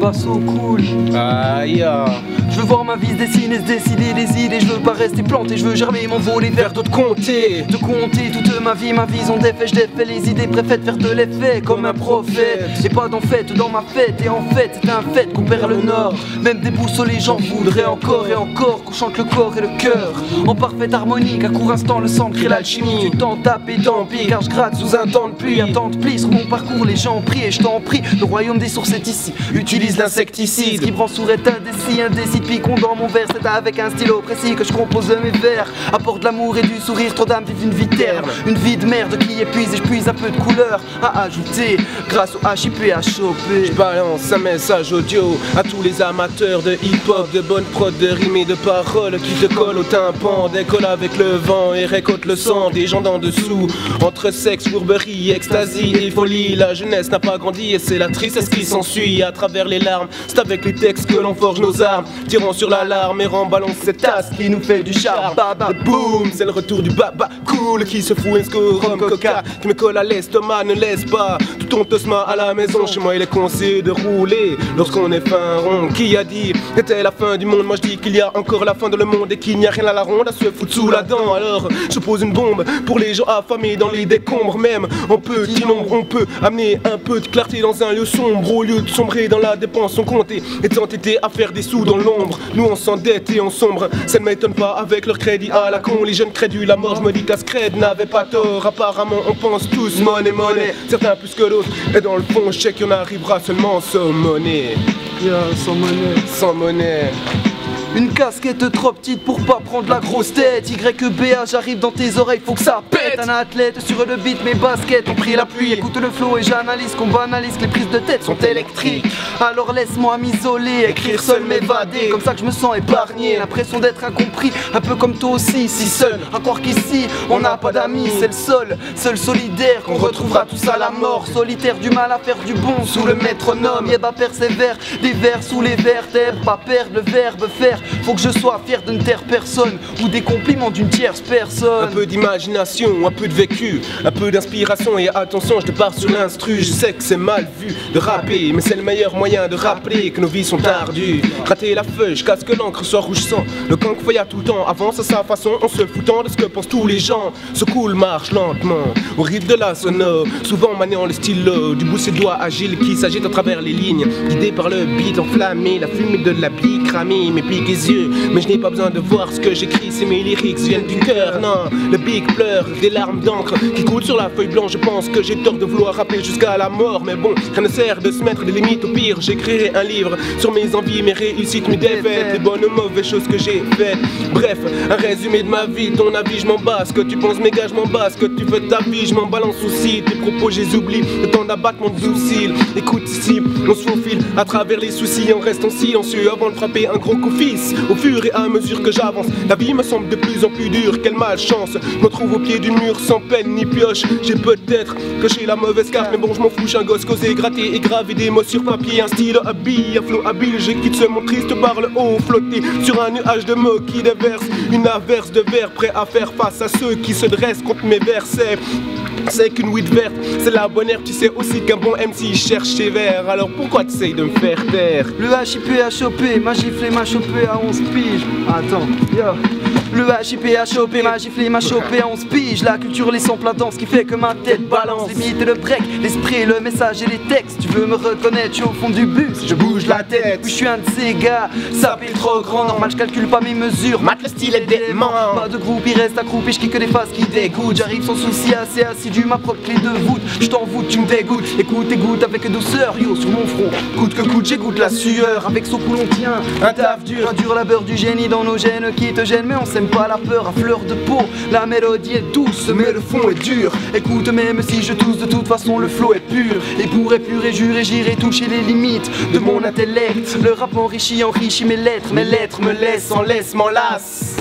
basso cool. Aïe. Je veux voir ma vie se dessiner, se décider des idées. Je veux pas rester planté, je veux germer, m'envoler vers d'autres comtés. De compter toute ma vision d'effet. Je défais les idées, préfète faire de l'effet comme un prophète. Et pas d'en fait dans ma fête. Et en fait c'est un fait qu'on perd le nord. Même des boussoles les gens voudraient encore et encore qu'on chante le corps et le cœur en parfaite harmonie, qu'à court instant le sang crée l'alchimie. Du temps tape et tant pis, car je gratte sous un temps de pluie. Un temps de pli sur mon parcours, les gens prient et je t'en prie. Le royaume des sources est ici, utilise l'insecticide qui prend sourd est indécis, picon dans mon verre. C'est avec un stylo précis que je compose mes vers. Apporte de l'amour et du sourire, trop d'âmes vivent une vie terne. Une vie de merde qui épuise et je puise un peu de couleur à ajouter grâce au HIP HOP. Je balance un message audio à tous les amateurs de hip-hop, de bonne prod, de rimes et de paroles qui te collent au tympan. Décolle avec le vent et récolte le sang des gens d'en dessous. Entre sexe, fourberie, extasie et folie, la jeunesse n'a pas grandi et c'est la tristesse qui s'ensuit à travers les larmes. C'est avec les textes que l'on forge nos armes, tirant sur l'alarme et remballant cette tasse qui nous fait du charme. Baba boum, c'est le retour du baba cool qui se fout un score rhum coca qui me colle à l'estomac, ne laisse pas tout ton tosma à la maison. Chez moi il est conseillé de rouler lorsqu'on est fin rond. Qui a dit c'était la fin du monde? Moi je dis qu'il y a encore la fin dans le monde et qu'il n'y a rien à la ronde à se foutre sous la dent. Alors je pose une bombe pour les gens affamés dans les décombres. Même en petit nombre on peut amener un peu de clarté dans un lieu sombre. Au lieu de sombrer dans la dépense on comptait et s'entêter à faire des sous dans l'ombre. Nous on s'endette et on sombre, ça ne m'étonne pas avec leur crédit à la con. Les jeunes crédulent la mort, je me dis qu'Ascred n'avait pas tort. Apparemment on pense tous monnaie, certains plus que d'autres. Et dans le fond je sais qu'on arrivera seulement sans monnaie. Sans monnaie. Sans monnaie. Une casquette trop petite pour pas prendre la grosse tête. YBA, j'arrive dans tes oreilles, faut que ça pète. Un athlète sur le beat, mes baskets ont pris la pluie. Écoute le flow et j'analyse qu'on banalise que les prises de tête sont électriques. Alors laisse-moi m'isoler, écrire seul, m'évader. Comme ça que je me sens épargné, l'impression d'être incompris. Un peu comme toi aussi, si seul. À croire qu'ici, on n'a pas d'amis. C'est le seul solidaire qu'on retrouvera tous à la mort. Solitaire du mal à faire du bon sous le métronome. Yéba persévère, des vers sous les vertèbres. Pas perdre le verbe faire. Faut que je sois fier de ne taire personne ou des compliments d'une tierce personne. Un peu d'imagination, un peu de vécu, un peu d'inspiration et attention, je te pars sur l'instru. Je sais que c'est mal vu de rapper, mais c'est le meilleur moyen de rappeler que nos vies sont ardues. Rater la feuille, je casse que l'encre soit rouge sang. Le camp qu'il tout le temps avance à sa façon en se foutant de ce que pensent tous les gens. Ce cool marche lentement au rythme de la sono, souvent maniant le stylo, du bout de ses doigts agiles qui s'agitent à travers les lignes, guidé par le beat enflammé, la fumée de la bille cramée, mes piques les yeux. Mais je n'ai pas besoin de voir ce que j'écris, c'est mes lyrics viennent du cœur. Non, le big pleure, des larmes d'encre qui coulent sur la feuille blanche. Je pense que j'ai tort de vouloir rapper jusqu'à la mort, mais bon, rien ne sert de se mettre des limites. Au pire, j'écrirai un livre sur mes envies, mes réussites, mes défaites, les bonnes ou mauvaises choses que j'ai faites. Bref, un résumé de ma vie, ton avis je m'en bats. Ce que tu penses mes gars je m'en bats, ce que tu fais de ta vie je m'en balance aussi. Tes propos j'ai oublié, le temps d'abattre mon doucile. Écoute ici, on se faufile à travers les soucis en restant silencieux avant de frapper un gros coup fils. Au fur et à mesure que j'avance, la vie me semble de plus en plus dure. Quelle malchance, je me trouve au pied du mur sans peine ni pioche. J'ai peut-être coché la mauvaise carte, mais bon je m'en fous, j'ai un gosse causé, gratté et gravé des mots sur papier. Un style habile, un flow habile, j'écris ce monde triste par le haut, flotter sur un nuage de mots qui déverse une averse de vers, prêt à faire face à ceux qui se dressent contre mes versets. C'est qu'une weed verte, c'est la bonne herbe, tu sais aussi qu'un bon MC cherche ses vers. Alors pourquoi t'essayes de me faire taire? Le HIP HOP, m'a giflé, m'a chopé à 11 piges. Attends, yo. Le HIP HOP, m'a giflé, m'a chopé à 11 piges. La culture, les samples à danse qui fait que ma tête balance. Limite le break, l'esprit, le message et les textes. Tu veux me reconnaître, je suis au fond du bus, je bouge la tête. Oui, je suis un de ces gars, ça fait trop grand. Normal, je calcule pas mes mesures, mate le style est dément. Pas de groupe, il reste accroupi, je kick que des faces qui dégoûtent. J'arrive sans souci, assez assidu, ma propre clé de voûte. Je t'en voûte, tu me dégoûtes. Écoute, écoute avec douceur, yo sur mon front. Coûte que coûte, j'écoute la sueur. Avec son coup on tient un taf dur, un dur labeur du génie dans nos gènes qui te gêne. Mais on sème pas la peur à fleur de peau. La mélodie est douce, mais le fond est dur. Écoute, même si je tousse, de toute façon le flow est pur. Et pour épurer, jurer, j'irai toucher les limites de mon intellect. Le rap enrichit mes lettres me laissent en laisse, m'enlace.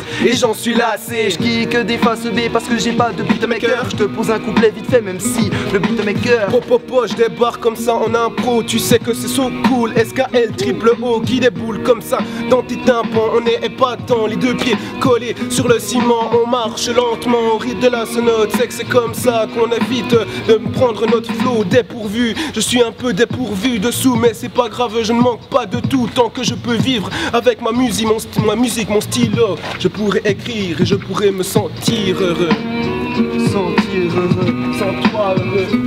et j'en suis lassé. Je kick des faces B parce que j'ai pas de beatmaker. Je te pose un couplet vite fait même si le beatmaker. Popopo, je débarque comme ça en impro. Tu sais que c'est so cool. SKL triple O qui déboule comme ça dans tes tympans. On est épatant, les deux pieds collés sur le ciment. On marche lentement au rythme de la sonote. C'est que c'est comme ça qu'on évite de me prendre notre flow dépourvu. Je suis un peu dépourvu dessous, mais c'est pas grave, je ne manque pas de tout tant que je peux vivre avec ma musique, mon stylo. Je pourrais écrire et je pourrais me sentir heureux. Sentir heureux, Sans toi heureux.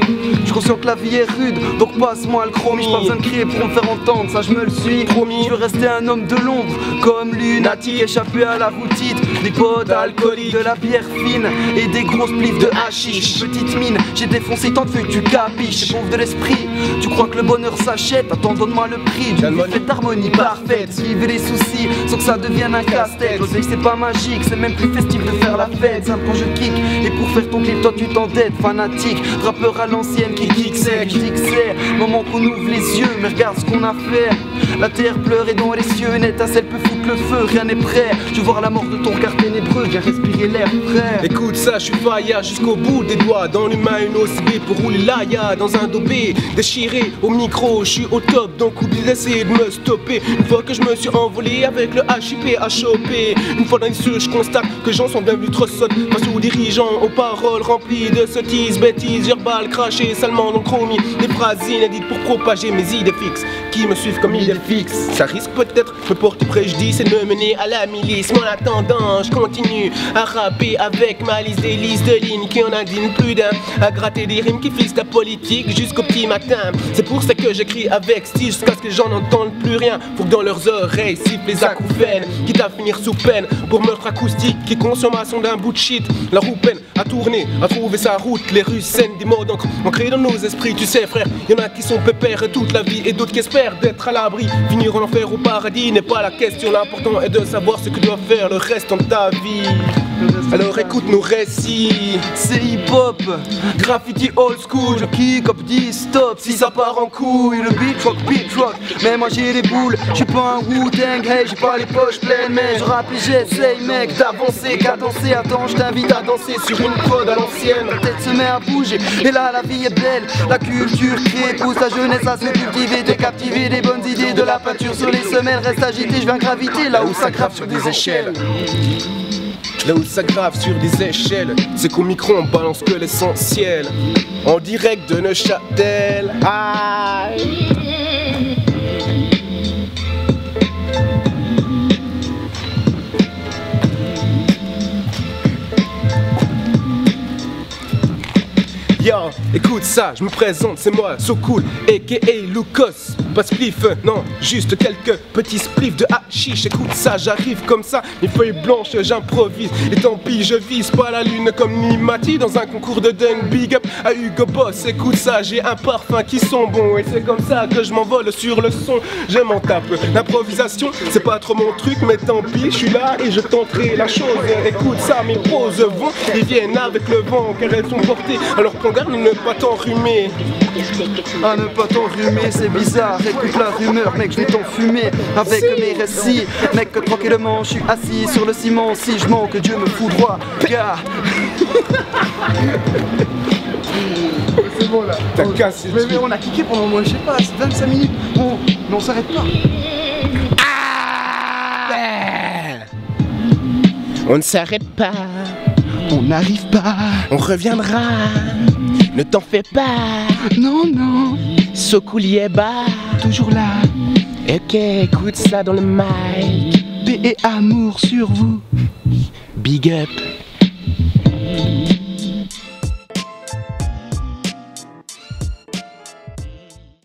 Je suis conscient que la vie est rude, donc passe-moi le chromie. J'ai pas besoin de crier pour me faire entendre, ça je me le suis promis. Je veux rester un homme de l'ombre, comme lunatique, échappé à la routine. Des potes alcooliques, de la bière fine et des grosses spliffs de hashish. Petite mine, j'ai défoncé tant de feuilles, tu capiches. C'est pauvre de l'esprit, tu crois que le bonheur s'achète? Attends, donne-moi le prix d'une vie faite d'harmonie parfaite. Suivez les soucis sans que ça devienne un casse-tête. L'oseille c'est pas magique, c'est même plus festif de faire la fête. Simple quand je kick, et pour faire ton clip toi tu t'endettes. Fanatique, rappeur à l'ancienne qui kick sec, moment qu'on ouvre les yeux, mais regarde ce qu'on a fait. La terre pleure et dans les cieux une étincelle peut foutre le feu, rien n'est prêt. Je veux voir la mort de ton regard ténébreux, viens respirer l'air frais. Écoute ça, je suis faillard jusqu'au bout des doigts. Dans l'humain une OCB pour rouler l'aïa dans un dobé. Déchiré au micro, je suis au top, donc oublie d'essayer de me stopper. Une fois que je me suis envolé avec le HIP à choper. Une fois dans les cieux, je constate que j'en sont devenus trop sottes face aux dirigeants, aux paroles remplies de sottises, bêtises, verbales, crachées salement dans le chromie. Des phrases inédites pour propager mes idées fixes qui me suivent comme idées fixes. Ça risque peut-être me porter préjudice et de me mener à la milice. Mais en attendant, je continue à rapper avec ma liste des listes de lignes qui en indignent plus d'un. À gratter des rimes qui fixent la politique jusqu'au petit matin. C'est pour ça que j'écris avec style jusqu'à ce que les gens n'entendent plus rien. Faut que dans leurs oreilles sifflent les acouphènes, quitte à finir sous peine pour meurtre acoustique qui est consommation d'un bout de shit. La roue peine à tourner, à trouver sa route. Les rues saines des mots d'encre ancrés dans nos esprits. Tu sais frère, y'en a qui sont pépères toute la vie et d'autres qui espèrent d'être à l'abri. Finir en enfer au paradis n'est pas la question. L'important est de savoir ce que doit faire le reste de ta vie. Alors écoute nos récits. C'est hip-hop, graffiti old school. Je kick up, dis stop si ça part en couille. Le beat rock, mais moi j'ai les boules. J'suis pas un Wu-Tang, hey, j'ai pas les poches pleines. Mais je rappe et j'essaye mec d'avancer, cadencer. Attends, je t'invite à danser sur une prod à l'ancienne. La tête se met à bouger, et là la vie est belle. La culture crée, pousse la jeunesse à se cultiver. T'es captivé des bonnes idées, de la peinture sur les semelles. Reste agité, je viens graviter là où ça grave sur des échelles. Là où ça grave sur des échelles, c'est qu'au micro on balance que l'essentiel. En direct de Neuchâtel. Aïe. Yo, écoute ça, je me présente, c'est moi, So Cool, aka Lucas. Pas spliff, non, juste quelques petits spliffs de hashish. Écoute ça, j'arrive comme ça, les feuilles blanches, j'improvise. Et tant pis, je vise pas la lune comme Nimati dans un concours de dunk. Big up à Hugo Boss, écoute ça, j'ai un parfum qui sent bon. Et c'est comme ça que je m'envole sur le son, je m'en tape. L'improvisation, c'est pas trop mon truc, mais tant pis, je suis là et je tenterai la chose. Écoute ça, mes poses vont et viennent avec le vent, car elles sont portées. Alors prends garde de ne pas t'enrhumer. À ne pas t'enrhumer, c'est bizarre. Écoute la rumeur, mec, je vais t'enfumer avec mes récits. Mec, que tranquillement, je suis assis sur le ciment. Si je mens, que Dieu me foudroie. Car c'est bon là. T'as cassé. Mais on a kické pendant moi, je sais pas, 25 minutes. Bon, mais on s'arrête pas. On ne s'arrête pas. On n'arrive pas. On reviendra. Ne t'en fais pas. Non, non. So Cool y est bas. Toujours là. Ok, écoute ça dans le mic. Paix et amour sur vous. Big up.